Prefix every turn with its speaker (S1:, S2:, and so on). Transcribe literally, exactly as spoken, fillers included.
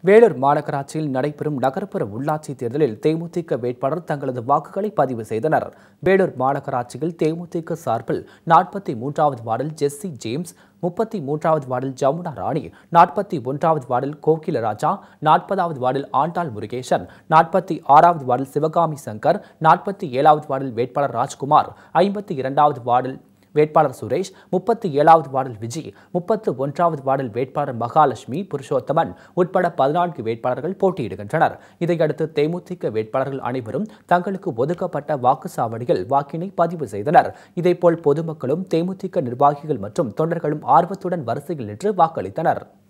S1: வேலூர் மாநகராட்சியில் நடைபெறும் நகர்ப்புற உள்ளாட்சி தேர்தலில் தேமுதிக வேட்பாளர் தங்களது வாக்குகளை பதிவு செய்தனர். வேலூர் மாநகராட்சியில் தேமுதிக சார்பில் நாற்பத்தி மூன்றாவது வார்டில் ஜெஸ்ஸி ஜேம்ஸ், முப்பத்தி மூன்றாவது வார்டில் ஜமுனா ராணி, நாற்பத்தி ஒன்றாவது வார்டில் கோகிலராஜா, நாற்பதாவது வார்டில் ஆண்டாள் முருகேசன், நாற்பத்தி ஆறாவது வார்டில் சிவகாமி சங்கர், நாற்பத்தி ஏழாவது வார்டில் வேட்பாளர் ராஜ்குமார், ஐம்பத்தி இரண்டாவது வார்டில் வேட்பாளர் சுரேஷ், முப்பத்தி ஏழாவது வார்டில் விஜய், முப்பத்து ஒன்றாவது வார்டில் வேட்பாளர் மகாலட்சுமி புருஷோத்தமன் உட்பட பதினான்கு வேட்பாளர்கள் போட்டியிடுகின்றனர். இதையடுத்து தேமுதிக வேட்பாளர்கள் அனைவரும் தங்களுக்கு ஒதுக்கப்பட்ட வாக்குச்சாவடியில் வாக்கினை பதிவு செய்தனர். இதேபோல் பொதுமக்களும் தேமுதிக நிர்வாகிகள் மற்றும் தொண்டர்களும் ஆர்வத்துடன் வரிசையில் நின்று வாக்களித்தனர்.